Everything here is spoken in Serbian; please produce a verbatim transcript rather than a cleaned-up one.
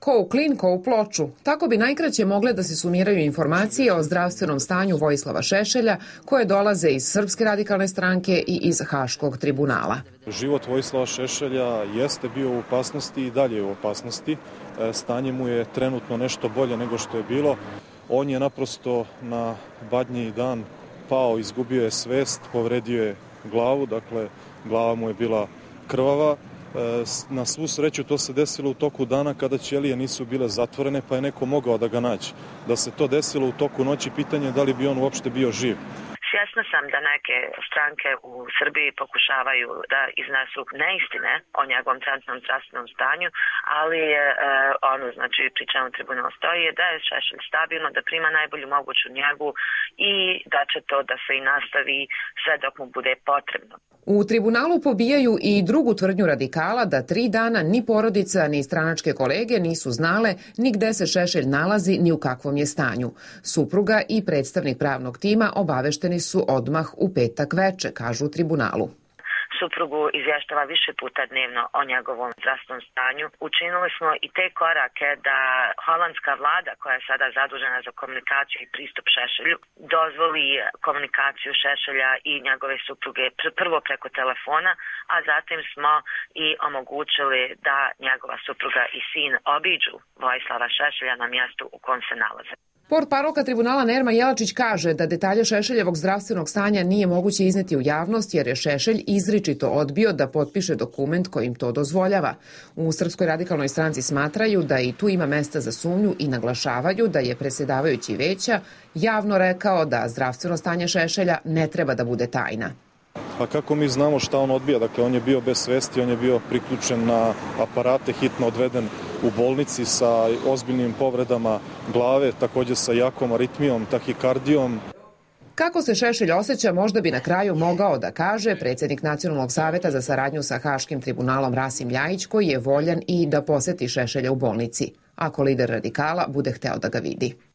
Ko u klin, ko u ploču. Tako bi najkraće mogle da se sumiraju informacije o zdravstvenom stanju Vojislava Šešelja koje dolaze iz Srpske radikalne stranke i iz Haškog tribunala. Život Vojislava Šešelja jeste bio u opasnosti i dalje je u opasnosti. Stanje mu je trenutno nešto bolje nego što je bilo. On je naprosto na badnji dan pao, izgubio je svest, povredio je glavu, dakle glava mu je bila krvava. Na svu sreću to se desilo u toku dana kada ćelije nisu bile zatvorene, pa je neko mogao da ga nađe. Da se to desilo u toku noći, pitanje je da li bi on uopšte bio živ. Svjesna sam da neke stranke u Srbiji pokušavaju da iznesu neistine o njegovom trenutnom zdravstvenom stanju, ali je e, ono, znači, pri čemu tribunal stoji je da je Šešelj stabilno, da prima najbolju moguću njegu i da će to da se i nastavi sve dok mu bude potrebno. U tribunalu pobijaju i drugu tvrdnju radikala da tri dana ni porodica ni stranačke kolege nisu znale ni gde se Šešelj nalazi ni u kakvom je stanju. Supruga i predstavnik pravnog tima obavešteni su odmah u petak veče, kažu u tribunalu. Suprugu izvještava više puta dnevno o njegovom zdravstvenom stanju. Učinili smo i te korake da holandska vlada, koja je sada zadužena za komunikaciju i pristup Šešelju, dozvoli komunikaciju Šešelja i njegove supruge prvo preko telefona, a zatim smo i omogućili da njegova supruga i sin obiđu Vojislava Šešelja na mjestu u kom se nalaze. Portparolka tribunala Nerma Jelačić kaže da detalje Šešeljevog zdravstvenog stanja nije moguće izneti u javnost jer je Šešelj izričito odbio da potpiše dokument kojim to dozvoljava. U Srpskoj radikalnoj stranci smatraju da i tu ima mesta za sumnju i naglašavaju da je predsjedavajući veća javno rekao da zdravstveno stanje Šešelja ne treba da bude tajna. A kako mi znamo šta on odbija? Dakle, on je bio bez svesti, on je bio priključen na aparate, hitno odveden u bolnici sa ozbiljnim povredama glave, također sa jakom aritmijom, tahikardijom. Kako se Šešelj osjeća, možda bi na kraju mogao da kaže predsjednik Nacionalnog saveta za saradnju sa Haškim tribunalom Rasim Ljajić, koji je voljan i da poseti Šešelja u bolnici, ako lider radikala bude hteo da ga vidi.